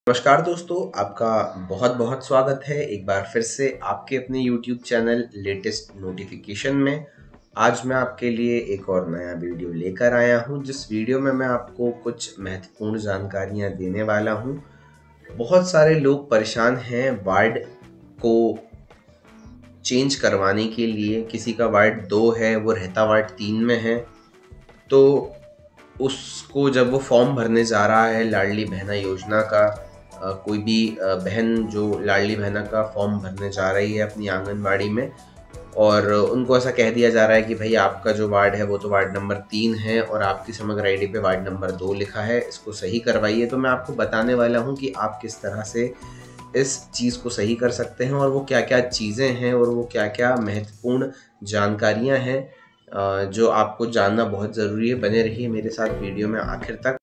नमस्कार दोस्तों, आपका बहुत बहुत स्वागत है एक बार फिर से आपके अपने YouTube चैनल लेटेस्ट नोटिफिकेशन में। आज मैं आपके लिए एक और नया वीडियो लेकर आया हूं, जिस वीडियो में मैं आपको कुछ महत्वपूर्ण जानकारियां देने वाला हूं। बहुत सारे लोग परेशान हैं वार्ड को चेंज करवाने के लिए। किसी का वार्ड 2 है, वो रहता वार्ड 3 में है, तो उसको जब वो फॉर्म भरने जा रहा है लाडली बहना योजना का, कोई भी बहन जो लाडली बहना का फॉर्म भरने जा रही है अपनी आंगनबाड़ी में, और उनको ऐसा कह दिया जा रहा है कि भाई आपका जो वार्ड है वो तो वार्ड नंबर 3 है और आपकी समग्र आईडी पे वार्ड नंबर 2 लिखा है, इसको सही करवाइए। तो मैं आपको बताने वाला हूँ कि आप किस तरह से इस चीज़ को सही कर सकते हैं और वो क्या क्या चीज़ें हैं और वो क्या क्या महत्वपूर्ण जानकारियाँ हैं जो आपको जानना बहुत ज़रूरी है। बने रहिए मेरे साथ वीडियो में आखिर तक।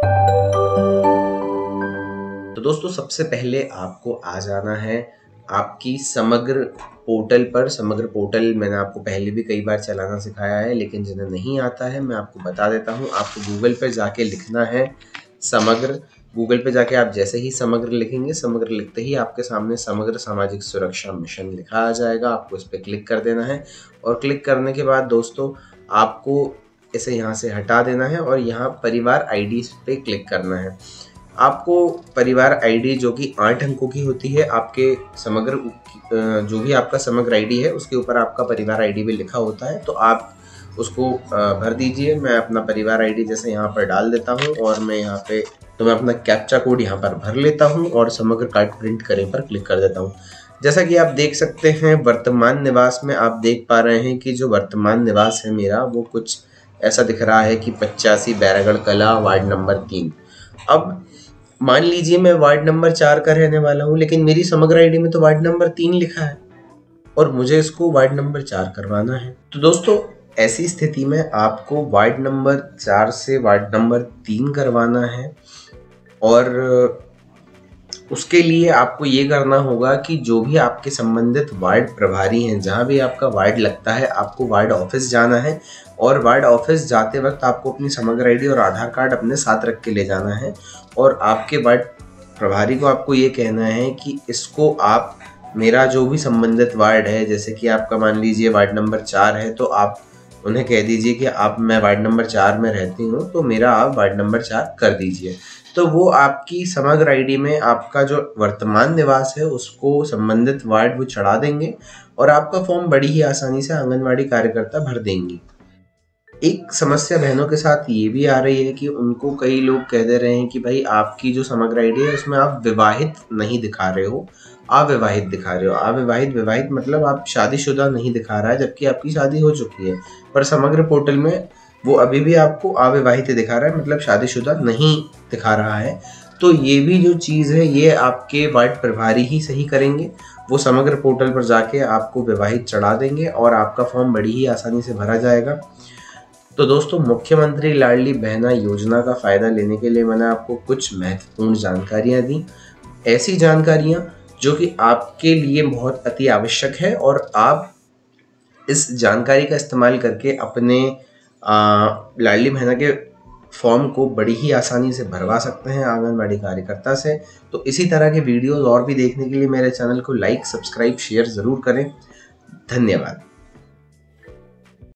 तो दोस्तों, सबसे पहले आपको आ जाना है आपकी समग्र पोर्टल पर। समग्र पोर्टल मैंने आपको पहले भी कई बार चलाना सिखाया है, लेकिन जिन्हें नहीं आता है मैं आपको बता देता हूँ। आपको गूगल पर जाके लिखना है समग्र। गूगल पे जाके आप जैसे ही समग्र लिखेंगे, समग्र लिखते ही आपके सामने समग्र सामाजिक सुरक्षा मिशन लिखा आ जाएगा। आपको इस पर क्लिक कर देना है और क्लिक करने के बाद दोस्तों आपको इसे यहाँ से हटा देना है और यहाँ परिवार आईडी पे क्लिक करना है। आपको परिवार आईडी जो कि 8 अंकों की होती है, आपके समग्र जो भी आपका समग्र आईडी है उसके ऊपर आपका परिवार आईडी भी लिखा होता है, तो आप उसको भर दीजिए। मैं अपना परिवार आईडी जैसे यहाँ पर डाल देता हूँ और मैं यहाँ पे मैं अपना कैप्चा कोड यहाँ पर भर लेता हूँ और समग्र कार्ड प्रिंट करें पर क्लिक कर देता हूँ। जैसा कि आप देख सकते हैं वर्तमान निवास में आप देख पा रहे हैं कि जो वर्तमान निवास है मेरा वो कुछ ऐसा दिख रहा है कि 85 बैरागढ़ कला वार्ड नंबर 3। अब मान लीजिए मैं वार्ड नंबर 4 का रहने वाला हूँ, लेकिन मेरी समग्र आईडी में तो वार्ड नंबर 3 लिखा है और मुझे इसको वार्ड नंबर 4 करवाना है। तो दोस्तों, ऐसी स्थिति में आपको वार्ड नंबर 4 से वार्ड नंबर 3 करवाना है और उसके लिए आपको ये करना होगा कि जो भी आपके संबंधित वार्ड प्रभारी हैं, जहाँ भी आपका वार्ड लगता है, आपको वार्ड ऑफिस जाना है और वार्ड ऑफिस जाते वक्त आपको अपनी समग्र आईडी और आधार कार्ड अपने साथ रख के ले जाना है और आपके वार्ड प्रभारी को आपको ये कहना है कि इसको आप मेरा जो भी संबंधित वार्ड है, जैसे कि आपका मान लीजिए वार्ड नंबर 4 है, तो आप उन्हें कह दीजिए कि आप मैं वार्ड नंबर 4 में रहती हूँ, तो मेरा आप वार्ड नंबर 4 कर दीजिए। तो वो आपकी समग्र आईडी में आपका जो वर्तमान निवास है उसको संबंधित वार्ड वो चढ़ा देंगे और आपका फॉर्म बड़ी ही आसानी से आंगनवाड़ी कार्यकर्ता भर देंगी। एक समस्या बहनों के साथ ये भी आ रही है कि उनको कई लोग कह दे रहे हैं कि भाई आपकी जो समग्र आईडी है उसमें आप विवाहित नहीं दिखा रहे हो, अविवाहित दिखा रहे हो। अविवाहित विवाहित मतलब आप शादीशुदा नहीं दिखा रहा है, जबकि आपकी शादी हो चुकी है, पर समग्र पोर्टल में वो अभी भी आपको अविवाहित दिखा रहा है, मतलब शादीशुदा नहीं दिखा रहा है। तो ये भी जो चीज़ है ये आपके वार्ड प्रभारी ही सही करेंगे। वो समग्र पोर्टल पर जाके आपको विवाहित चढ़ा देंगे और आपका फॉर्म बड़ी ही आसानी से भरा जाएगा। तो दोस्तों, मुख्यमंत्री लाडली बहना योजना का फ़ायदा लेने के लिए मैंने आपको कुछ महत्वपूर्ण जानकारियाँ दी। ऐसी जानकारियाँ जो कि आपके लिए बहुत अति आवश्यक है और आप इस जानकारी का इस्तेमाल करके अपने लाडली बहना के फॉर्म को बड़ी ही आसानी से भरवा सकते हैं आंगनबाड़ी कार्यकर्ता से। तो इसी तरह के वीडियोस और भी देखने के लिए मेरे चैनल को लाइक, सब्सक्राइब, शेयर ज़रूर करें। धन्यवाद।